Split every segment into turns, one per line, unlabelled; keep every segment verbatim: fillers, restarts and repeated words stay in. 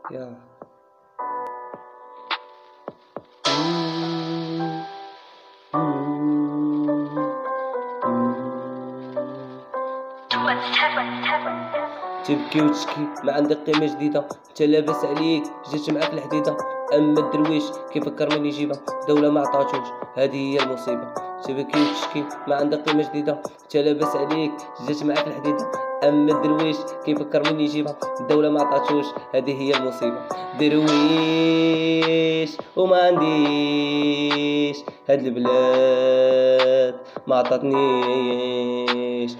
يا تبكي وتشكي ما عندك قيمة جديدة، انت لاباس عليك جات معاك الحديدة. اما الدرويش كيفكر من يجيبها، دولة ما عطاتوش هذه هي المصيبة. تبكي وتشكي ما عندك قيمة جديدة، انت لاباس عليك جات معاك الحديدة. اما الدرويش كيفكر من يجيبها، الدولة ما عطاتوش هذه هي المصيبة. درويش وما عنديش هاد البلاد ما عطاتنيش.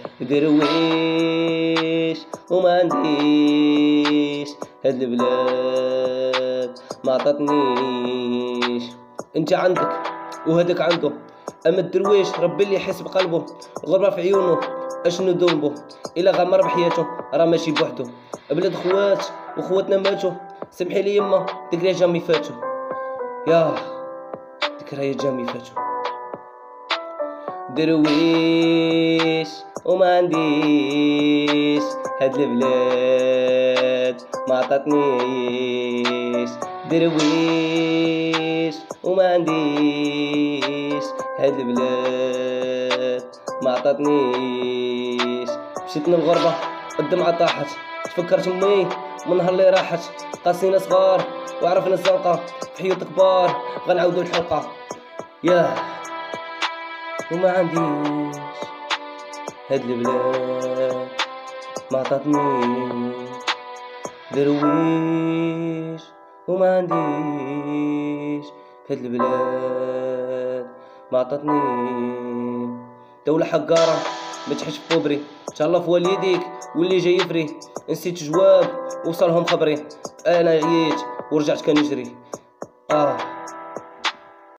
درويش وما عنديش هاد البلاد ما عطاتنيش. انت عندك وهداك عنده، اما الدرويش ربي اللي يحس بقلبه. الغربة في عيونه اشنو ذنبه، الا غمر بحياته راه ماشي بوحدو. بلاد خوات وخواتنا ماتوا، سمحي لي يما ذكريات جامي فاتوا. يا ذكريات جامي فاتوا. درويش وما عنديش هاد البلاد ما عطاتنيش. درويش وما عنديش هاد البلاد ما عطاتنيش. مشيت للغربة الدمعة طاحت، تفكرت امي من نهار اللي راحت. قاسينا صغار وعرفنا الزنقة، في حيوط كبار غنعاودو الحلقة. ياه وما عنديش هاد البلاد ما عطاتنيش. درويش وما عنديش هاد البلاد ما عطاتنيش. دولة حقارة ما تحش في قبري، تهلا في والديك واللي جاي يفري. نسيت جواب وصلهم خبري، انا عييت ورجعت كنجري. اه